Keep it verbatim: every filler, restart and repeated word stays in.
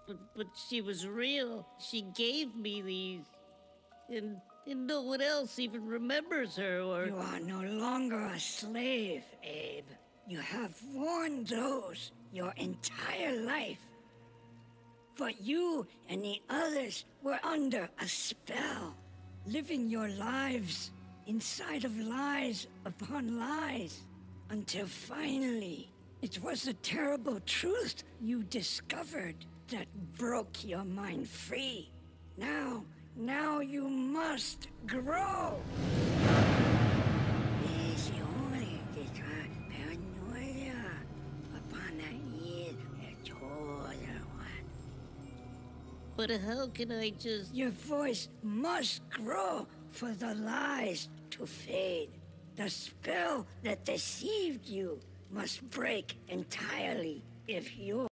but, but she was real. She gave me these. And, and no one else even remembers her or... You are no longer a slave, Abe. You have worn those your entire life. But you and the others were under a spell, living your lives inside of lies upon lies, until finally it was the terrible truth you discovered that broke your mind free. Now, now you must grow! But how can I just... Your voice must grow for the lies to fade. The spell that deceived you must break entirely if you're...